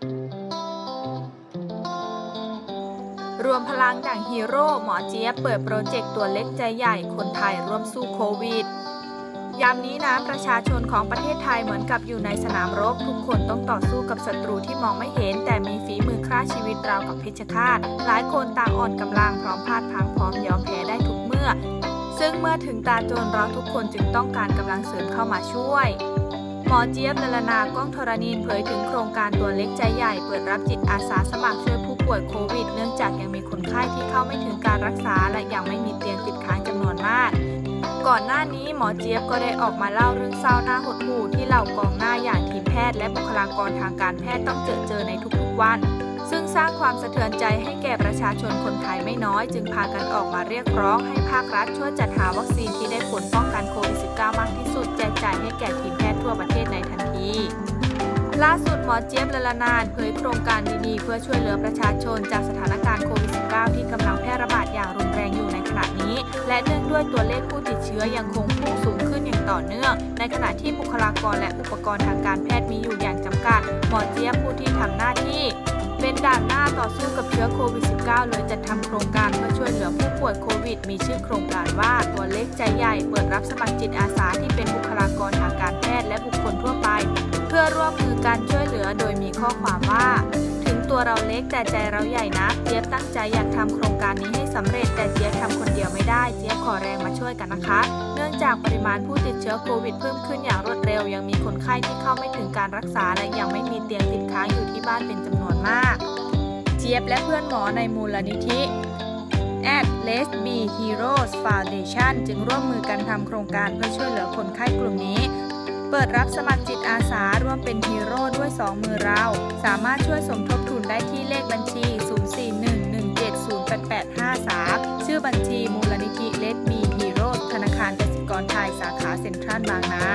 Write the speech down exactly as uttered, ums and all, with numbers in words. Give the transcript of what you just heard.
รวมพลังดั่งฮีโร่หมอเจี๊ยบเปิดโปรเจกต์ตัวเล็กใจใหญ่คนไทยร่วมสู้โควิดยามนี้นะประชาชนของประเทศไทยเหมือนกับอยู่ในสนามรบทุกคนต้องต่อสู้กับศัตรูที่มองไม่เห็นแต่มีฝีมือฆ่าชีวิตราวกับเพชฌฆาตหลายคนต่างอ่อนกำลังพร้อมพลาดพลั้งพร้อมยอมแพ้ได้ทุกเมื่อซึ่งเมื่อถึงตาโจรเราทุกคนจึงต้องการกำลังเสริมเข้ามาช่วยหมอเจี๊ยบ ลลนา ก้องธรณีนเผยถึงโครงการตัวเล็กใจใหญ่เปิดรับจิตอาสาสมัครช่วยผู้ป่วยโควิดเนื่องจากยังมีคนไข้ที่เข้าไม่ถึงการรักษาและยังไม่มีเตียงติดค้างจำนวนมากก่อนหน้านี้หมอเจี๊ยบก็ได้ออกมาเล่าเรื่องเศร้าหน้าหดหู่ที่เหล่ากองหน้าอย่างทีมแพทย์และบุคลากรทางการแพทย์ต้องเจอเจอในทุกๆวันซึ่งสร้างความสะเทือนใจให้แก่ประชาชนคนไทยไม่น้อยจึงพากันออกมาเรียกร้องให้ภาครัฐช่วยจัดหาวัคซีนที่ได้ผลป้องกันโควิด สิบเก้า มากที่สุดแจกจ่ายให้แก่ทีมแพทย์ทั่วประเทศในทันทีล่าสุดหมอเจี๊ยบ ลลนา เผยโครงการดีๆเพื่อช่วยเหลือประชาชนจากสถานการณ์โควิด สิบเก้า ที่กำลังแพร่ระบาดอย่างรุนแรงอยู่ในขณะนี้และเนื่องด้วยตัวเลขผู้ติดเชื้อยังคงพุ่งสูงขึ้นอย่างต่อเนื่องในขณะที่บุคลากรและอุปกรณ์ทางการแพทย์มีอยู่อย่างจำกัดหมอเจี๊ยบผู้ที่ทำหน้าที่เป็นด่านหน้าต่อสู้กับเชื้อโควิด สิบเก้า เลยจัดทำโครงการเพื่อช่วยเหลือผู้ป่วยโควิดมีชื่อโครงการว่าตัวเล็กใจใหญ่เปิดรับสมัครจิตอาสาที่เป็นบุคลากรทางการแพทย์และบุคคลทั่วไปเพื่อร่วมมือการช่วยเหลือโดยมีข้อความว่าถึงตัวเราเล็กแต่ใจเราใหญ่นะเจี๊ยบตั้งใจอยากทำโครงการนี้ให้สำเร็จแต่เจี๊ยบทำคนเดียวไม่ได้เจี๊ยบขอแรงมาช่วยกันนะคะเนื่องจากปริมาณผู้ติดเชื้อโควิดเพิ่มขึ้นอย่างรวดเร็วยังมีคนไข้ที่เข้าไม่ถึงการรักษาและยังไม่มีเตียงติดค้างอยู่ที่บ้านเป็นจำนวนมากเจี๊ยบและเพื่อนหมอในมูลนิธิ at Let's Be Heroes Foundation จึงร่วมมือกันทำโครงการเพื่อช่วยเหลือคนไข้กลุ่มนี้เปิดรับสมัครจิตอาสาร่วมเป็นฮีโร่ด้วยสองมือเราสามารถช่วยสมทบทุนได้ที่เลขบัญชี ศูนย์ สี่ หนึ่ง หนึ่ง เจ็ด ศูนย์ แปด แปด ห้า สาม ชื่อบัญชีมูลนิธิ Let's Be Heroes ธนาคารกสิกรไทยสาขาเซ็นทรัลบางนา